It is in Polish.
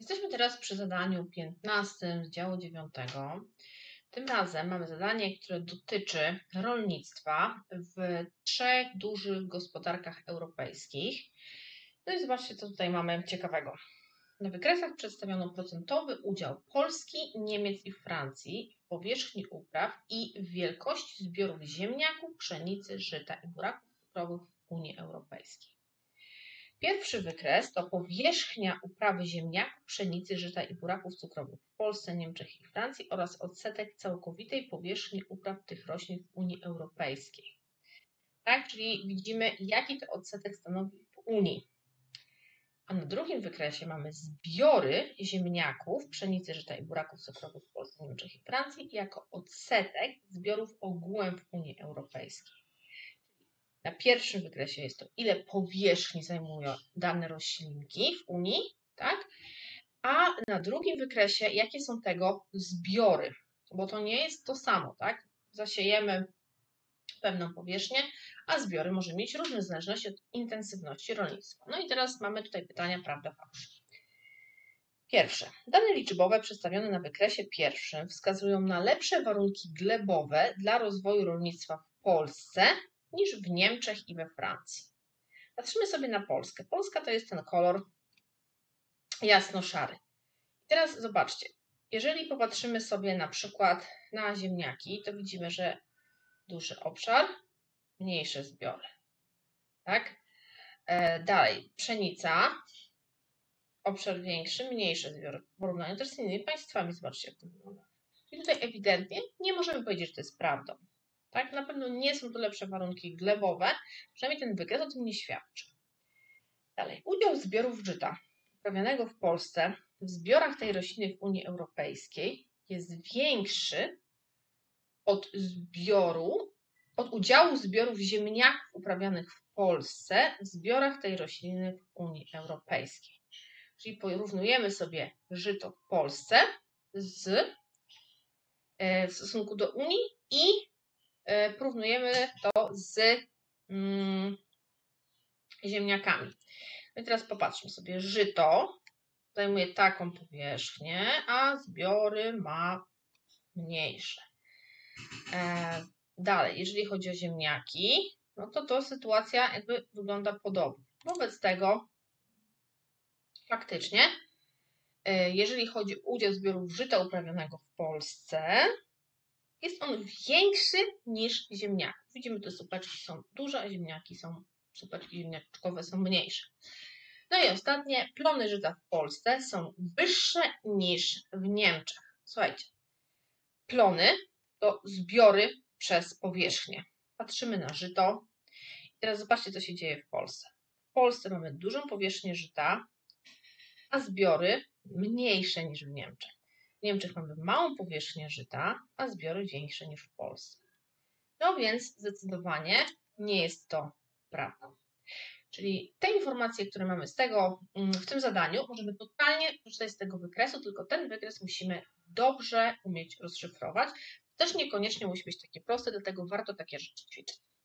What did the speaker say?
Jesteśmy teraz przy zadaniu 15 z działu 9. Tym razem mamy zadanie, które dotyczy rolnictwa w 3 dużych gospodarkach europejskich. No i zobaczcie, co tutaj mamy ciekawego. Na wykresach przedstawiono procentowy udział Polski, Niemiec i Francji w powierzchni upraw i w wielkości zbiorów ziemniaków, pszenicy, żyta i buraków cukrowych w Unii Europejskiej. Pierwszy wykres to powierzchnia uprawy ziemniaków, pszenicy, żyta i buraków cukrowych w Polsce, Niemczech i Francji oraz odsetek całkowitej powierzchni upraw tych roślin w Unii Europejskiej. Tak, czyli widzimy, jaki to odsetek stanowi w Unii. A na drugim wykresie mamy zbiory ziemniaków, pszenicy, żyta i buraków cukrowych w Polsce, Niemczech i Francji jako odsetek zbiorów ogółem w Unii Europejskiej. Na pierwszym wykresie jest to, ile powierzchni zajmują dane roślinki w Unii, tak? A na drugim wykresie, jakie są tego zbiory, bo to nie jest to samo, tak? Zasiejemy pewną powierzchnię, a zbiory może mieć różne w zależności od intensywności rolnictwa. No i teraz mamy tutaj pytania prawda, fałsz. Pierwsze. Dane liczbowe przedstawione na wykresie pierwszym wskazują na lepsze warunki glebowe dla rozwoju rolnictwa w Polsce niż w Niemczech i we Francji. Patrzymy sobie na Polskę. Polska to jest ten kolor jasno-szary. Teraz zobaczcie, jeżeli popatrzymy sobie na przykład na ziemniaki, to widzimy, że duży obszar, mniejsze zbiory. Tak? Dalej, pszenica, obszar większy, mniejsze zbiory. W porównaniu też z innymi państwami, zobaczcie, jak to wygląda. I tutaj ewidentnie nie możemy powiedzieć, że to jest prawdą. Tak? Na pewno nie są to lepsze warunki glebowe, przynajmniej ten wykres o tym nie świadczy. Dalej, udział zbiorów żyta uprawianego w Polsce w zbiorach tej rośliny w Unii Europejskiej jest większy od udziału zbiorów ziemniaków uprawianych w Polsce w zbiorach tej rośliny w Unii Europejskiej. Czyli porównujemy sobie żyto w Polsce w stosunku do Unii i porównujemy to z ziemniakami. No i teraz popatrzmy sobie. Żyto zajmuje taką powierzchnię, a zbiory ma mniejsze. Dalej, jeżeli chodzi o ziemniaki, no to sytuacja jakby wygląda podobnie. Wobec tego faktycznie, jeżeli chodzi o udział zbiorów żyta uprawionego w Polsce, jest on większy niż ziemniaków. Widzimy, te supeczki są duże, a supeczki ziemniaczkowe są mniejsze. No i ostatnie, plony żyta w Polsce są wyższe niż w Niemczech. Słuchajcie, plony to zbiory przez powierzchnię. Patrzymy na żyto. I teraz zobaczcie, co się dzieje w Polsce. W Polsce mamy dużą powierzchnię żyta, a zbiory mniejsze niż w Niemczech. W Niemczech mamy małą powierzchnię żyta, a zbiory większe niż w Polsce. No więc zdecydowanie nie jest to prawdą. Czyli te informacje, które mamy w tym zadaniu, możemy totalnie przeczytać z tego wykresu, tylko ten wykres musimy dobrze umieć rozszyfrować. Też niekoniecznie musi być takie proste, dlatego warto takie rzeczy ćwiczyć.